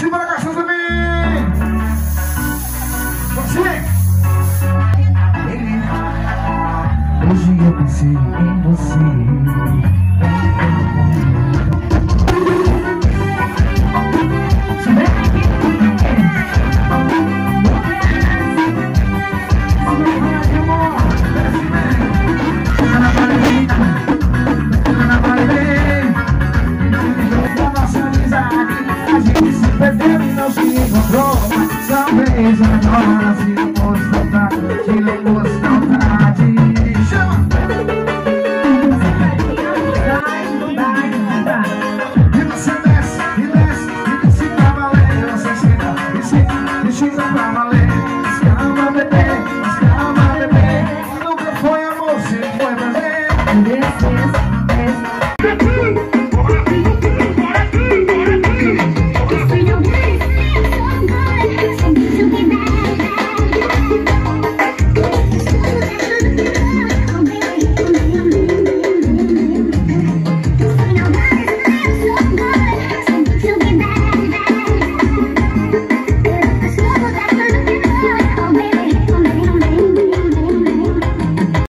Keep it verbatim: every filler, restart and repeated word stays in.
cima da cachaça também. Você. Hoje eu pensei em você. Perdeu e não se encontrou. Talvez agora se fosse voltar, te lembro.